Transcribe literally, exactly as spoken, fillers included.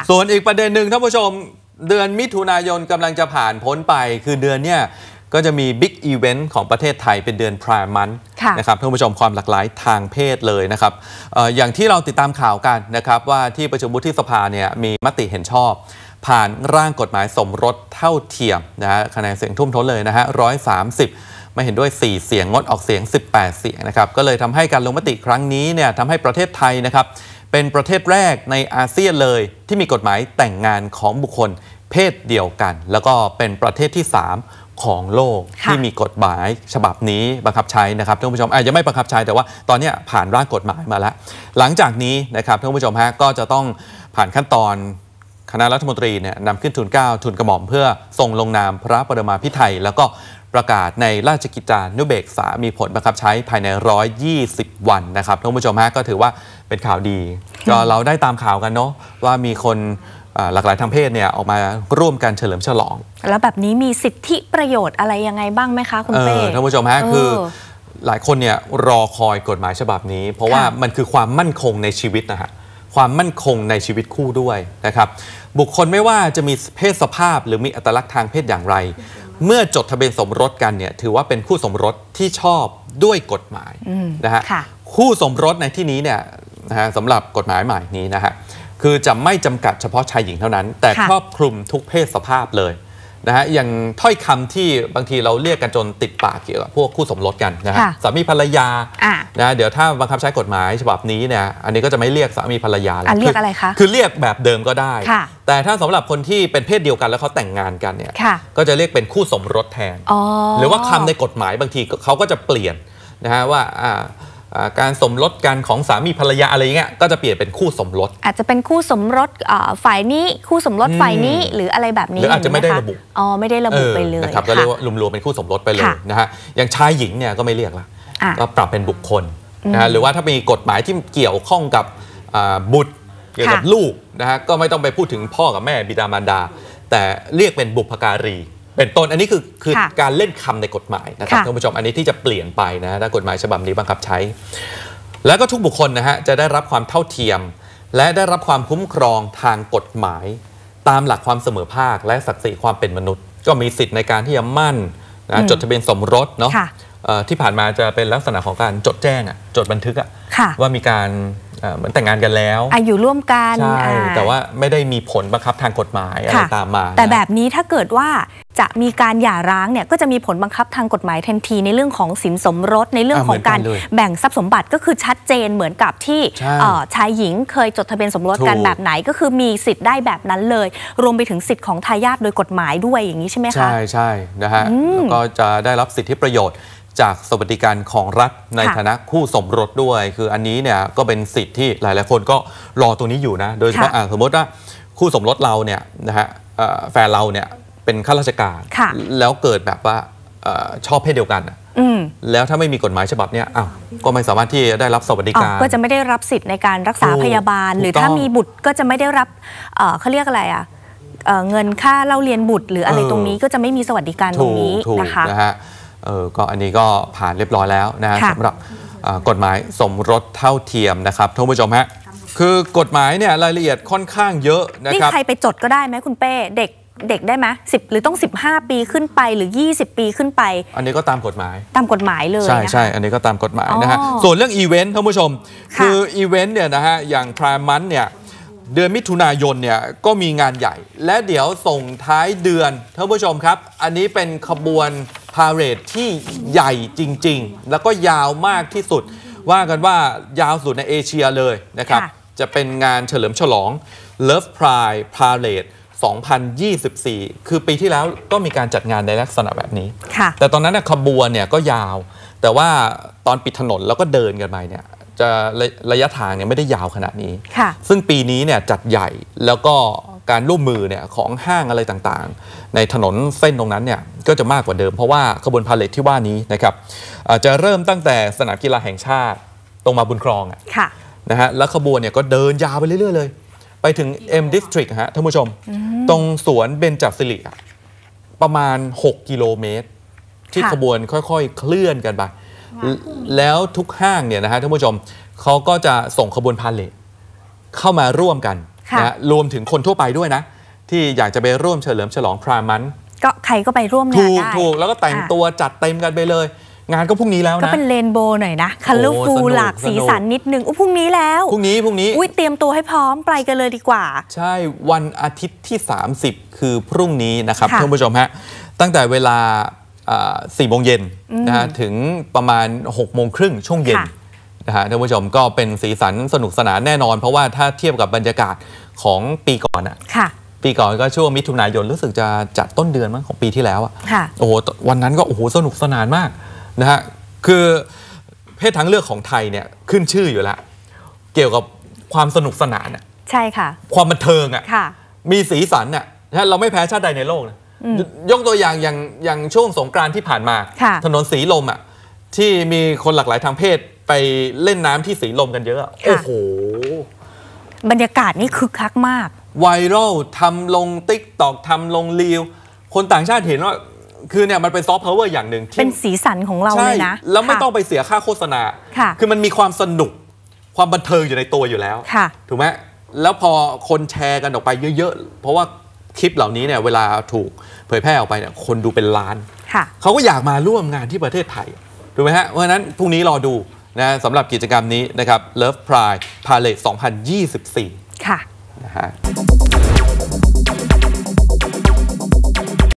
ส่วนอีกประเด็นหนึ่งท่านผู้ชมเดือนมิถุนายนกำลังจะผ่านพ้นไปคือเดือนเนี้ยก็จะมีบิ๊กอีเวนต์ของประเทศไทยเป็นเดือนพรายมันนะครับท่านผู้ชมความหลากหลายทางเพศเลยนะครับ อ, อย่างที่เราติดตามข่าวกันนะครับว่าที่ประชุมวุฒิสภาเนี่ยมีมติเห็นชอบผ่านร่างกฎหมายสมรสเท่าเทียมนะฮะคะแนนเสียงทุ่มท้นเลยนะฮะหนึ่งร้อยสามสิบไม่เห็นด้วยสี่เสียงงดออกเสียงสิบแปดเสียงนะครับก็เลยทำให้การลงมติครั้งนี้เนี่ยทำให้ประเทศไทยนะครับเป็นประเทศแรกในอาเซียนเลยที่มีกฎหมายแต่งงานของบุคคลเพศเดียวกันแล้วก็เป็นประเทศที่สามของโลกที่มีกฎหมายฉบับนี้บังคับใช้นะครับท่านผู้ชมอาจจะไม่บังคับใช้แต่ว่าตอนนี้ผ่านร่างกฎหมายมาแล้วหลังจากนี้นะครับท่านผู้ชมฮะก็จะต้องผ่านขั้นตอนคณะรัฐมนตรีเนี่ยนำขึ้นทูลเกล้าทูลกระหม่อมเพื่อส่งลงนามพระปรมาภิไธยแล้วก็ประกาศในราชกิจจานุเบกษามีผลบังคับใช้ภายในหนึ่งร้อยยี่สิบวันนะครับท่านผู้ชมฮะก็ถือว่าเป็นข่าวดีก็เราได้ตามข่าวกันเนาะว่ามีคนหลากหลายทางเพศเนี่ยออกมาร่วมกันเฉลิมฉลองแล้วแบบนี้มีสิทธิประโยชน์อะไรยังไงบ้างไหมคะคุณเป้ท่านผู้ชมฮะคือหลายคนเนี่ยรอคอยกฎหมายฉบับนี้เพราะว่ามันคือความมั่นคงในชีวิตนะฮะความมั่นคงในชีวิตคู่ด้วยนะครับบุคคลไม่ว่าจะมีเพศสภาพหรือมีอัตลักษณ์ทางเพศอย่างไรเมื่อจดทะเบียนสมรสกันเนี่ยถือว่าเป็นคู่สมรสที่ชอบด้วยกฎหมายนะฮะคู่สมรสในที่นี้เนี่ยนะฮะสำหรับกฎหมายใหม่นี้นะฮะคือจะไม่จำกัดเฉพาะชายหญิงเท่านั้นแต่ครอบคลุมทุกเพศสภาพเลยนะฮะอย่างถ้อยคำที่บางทีเราเรียกกันจนติดปากเกี่ยวกับพวกคู่สมรสกันนะฮะสามีภรรยานะเดี๋ยวถ้าบังคับใช้กฎหมายฉบับนี้เนี่ยอันนี้ก็จะไม่เรียกสามีภรรยาแล้วเรียกอะไรคะคือเรียกแบบเดิมก็ได้แต่ถ้าสำหรับคนที่เป็นเพศเดียวกันแล้วเขาแต่งงานกันเนี่ยก็จะเรียกเป็นคู่สมรสแทนหรือว่าคำในกฎหมายบางทีเขาก็จะเปลี่ยนนะฮะว่าการสมรสกันของสามีภรรยาอะไรเงี้ยก็จะเปลี่ยนเป็นคู่สมรสอาจจะเป็นคู่สมรสฝ่ายนี้คู่สมรสฝ่ายนี้หรืออะไรแบบนี้หรืออาจจะไม่ได้ระบุอ๋อไม่ได้ระบุไปเลยนะครับก็เรียกว่ารวมๆเป็นคู่สมรสไปเลยนะฮะอย่างชายหญิงเนี่ยก็ไม่เรียกละก็ปรับเป็นบุคคลนะฮะหรือว่าถ้ามีกฎหมายที่เกี่ยวข้องกับบุตรเกี่ยวกับลูกนะฮะก็ไม่ต้องไปพูดถึงพ่อกับแม่บิดามารดาแต่เรียกเป็นบุพการีเป็นต้นอันนี้คือคือการเล่นคำในกฎหมายนะครับท่านผู้ชมอันนี้ที่จะเปลี่ยนไปนะถ้ากฎหมายฉบับนี้บังคับใช้แล้วก็ทุกบุคคลนะฮะจะได้รับความเท่าเทียมและได้รับความคุ้มครองทางกฎหมายตามหลักความเสมอภาคและศักดิ์ศรีความเป็นมนุษย์ก็มีสิทธิ์ในการที่จะมั่นนะจดทะเบียนสมรสเนาะที่ผ่านมาจะเป็นลักษณะของการจดแจ้งอ่ะจดบันทึกอ่ะว่ามีการเหมือนแต่งงานกันแล้วอยู่ร่วมกันใช่แต่ว่าไม่ได้มีผลบังคับทางกฎหมายอะไรตามมาแต่แบบนี้ถ้าเกิดว่าจะมีการหย่าร้างเนี่ยก็จะมีผลบังคับทางกฎหมายทันทีในเรื่องของสินสมรสในเรื่องของการแบ่งทรัพย์สมบัติก็คือชัดเจนเหมือนกับที่ชายหญิงเคยจดทะเบียนสมรสกันแบบไหนก็คือมีสิทธิ์ได้แบบนั้นเลยรวมไปถึงสิทธิ์ของทายาทโดยกฎหมายด้วยอย่างนี้ใช่ไหมคะใช่ใช่นะฮะแล้วก็จะได้รับสิทธิประโยชน์จากสวัสดิการของรัฐในฐานะคู่สมรสด้วยคืออันนี้เนี่ยก็เป็นสิทธิ์ที่หลายๆคนก็รอตัวนี้อยู่นะโดยเฉพาะสมมติว่าคู่สมรสเราเนี่ยนะฮะแฟนเราเนี่ยเป็นข้าราชการแล้วเกิดแบบว่าชอบเพศเดียวกันแล้วถ้าไม่มีกฎหมายฉบับนี้อ้าวก็ไม่สามารถที่จะได้รับสวัสดิการก็จะไม่ได้รับสิทธิ์ในการรักษาพยาบาลหรือถ้ามีบุตรก็จะไม่ได้รับเขาเรียกอะไรอ่ะเงินค่าเล่าเรียนบุตรหรืออะไรตรงนี้ก็จะไม่มีสวัสดิการตรงนี้นะคะเออก็อันนี้ก็ผ่านเรียบร้อยแล้วนะสำหรับกฎหมายสมรสเท่าเทียมนะครับท่านผู้ชมฮะคือกฎหมายเนี่ยรายละเอียดค่อนข้างเยอะนะครับนี่ใครไปจดก็ได้ไหมคุณเป้เด็กเด็กได้ไหมสิบหรือต้องสิบห้าปีขึ้นไปหรือยี่สิบปีขึ้นไปอันนี้ก็ตามกฎหมายตามกฎหมายเลยใช่ใช่อันนี้ก็ตามกฎหมายนะฮะส่วนเรื่องอีเวนต์ท่านผู้ชมคืออีเวนต์เนี่ยนะฮะอย่างพรายมันเนี่ยเดือนมิถุนายนเนี่ยก็มีงานใหญ่และเดี๋ยวส่งท้ายเดือนท่านผู้ชมครับอันนี้เป็นขบวนพาเหรดที่ใหญ่จริงๆแล้วก็ยาวมากที่สุดว่ากันว่ายาวสุดในเอเชียเลยนะครับจะเป็นงานเฉลิมฉลอง Love Pride Parade สองพันยี่สิบสี่คือปีที่แล้วก็มีการจัดงานในลักษณะแบบนี้แต่ตอนนั้นขบวนเนี่ยก็ยาวแต่ว่าตอนปิดถนนแล้วก็เดินกันไปเนี่ยจะระยะทางเนี่ยไม่ได้ยาวขนาดนี้ซึ่งปีนี้เนี่ยจัดใหญ่แล้วก็การร่วมมือเนี่ยของห้างอะไรต่างๆในถนนเส้นตรงนั้นเนี่ยก็จะมากกว่าเดิมเพราะว่าขบวนพาเหรดที่ว่านี้นะครับจะเริ่มตั้งแต่สนามกีฬาแห่งชาติตรงมาบุญครองนะฮะแล้วขบวนเนี่ยก็เดินยาวไปเรื่อยๆเลยไปถึง M District ฮะท่านผู้ชมตรงสวนเบญจศิริประมาณหกกิโลเมตรที่ขบวนค่อยๆเคลื่อนกันไปแล้วทุกห้างเนี่ยนะฮะท่านผู้ชมเขาก็จะส่งขบวนพาเหรดเข้ามาร่วมกันนะรวมถึงคนทั่วไปด้วยนะที่อยากจะไปร่วมเฉลิมฉลองพรามันก็ใครก็ไปร่วมงานได้ถูกถูกแล้วก็แต่งตัวจัดเต็มกันไปเลยงานก็พรุ่งนี้แล้วนะก็เป็นเรนโบว์หน่อยนะคัลเลอร์ฟูลหลากสีสันนิดนึงอุ้ยพรุ่งนี้แล้วพรุ่งนี้พรุ่งนี้อุ้ยเตรียมตัวให้พร้อมไปกันเลยดีกว่าใช่วันอาทิตย์ที่สามสิบคือพรุ่งนี้นะครับท่านผู้ชมฮะตั้งแต่เวลาสี่โมงเย็นนะฮะถึงประมาณหกโมงครึ่งช่วงเย็นนะฮะท่านผู้ชมก็เป็นสีสันสนุกสนานแน่นอนเพราะว่าถ้าเทียบกับบรรยากาศของปีก่อนอ่ะปีก่อนก็ช่วงมิถุนายนรู้สึกจะจัดต้นเดือนมั้งของปีที่แล้วอ่ะโอ้โหวันนั้นก็โอ้โหสนุกสนานมากนะฮะคือเพศทางเลือกของไทยเนี่ยขึ้นชื่ออยู่แล้วเกี่ยวกับความสนุกสนานอ่ะใช่ค่ะความบันเทิงอ่ะมีสีสันอ่ะเราไม่แพ้ชาติใดในโลกนะยกตัวอย่างอย่างอย่างช่วงสงกรานต์ที่ผ่านมาถนนสีลมอ่ะที่มีคนหลากหลายทางเพศไปเล่นน้ำที่สีลมกันเยอะโอ้โหบรรยากาศนี่คึกคักมากไวรัลทำลงติ๊กต็อกทำลงรีลคนต่างชาติเห็นว่าคือเนี่ยมันเป็นซอฟต์พาวเวอร์อย่างหนึ่งเป็นสีสันของเราเลยนะแล้วไม่ต้องไปเสียค่าโฆษณาคือมันมีความสนุกความบันเทิงอยู่ในตัวอยู่แล้วถูกไหมแล้วพอคนแชร์กันออกไปเยอะๆเพราะว่าคลิปเหล่านี้เนี่ยเวลาถูกเผยแพร่ออกไปเนี่ยคนดูเป็นล้านเขาก็อยากมาร่วมงานที่ประเทศไทยถูกไหมฮะเพราะฉะนั้นพรุ่งนี้รอดูนะสำหรับกิจกรรมนี้นะครับ Love Pride Parade สองพันยี่สิบสี่ค่ะนะฮะ